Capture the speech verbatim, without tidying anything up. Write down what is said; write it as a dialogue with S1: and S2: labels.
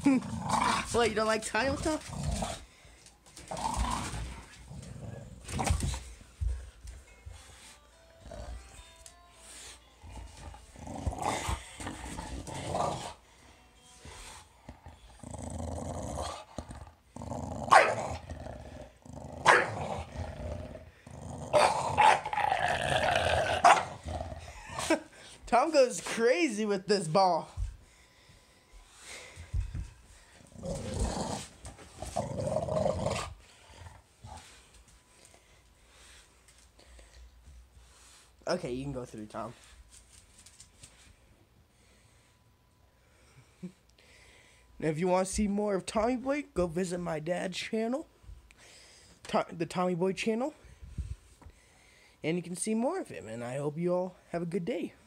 S1: What, you don't like tile stuff? Tom goes crazy with this ball. Okay, you can go through, Tom. And if you want to see more of Tommy Boy, go visit my dad's channel, to the Tommy Boy channel, and you can see more of him. And I hope you all have a good day.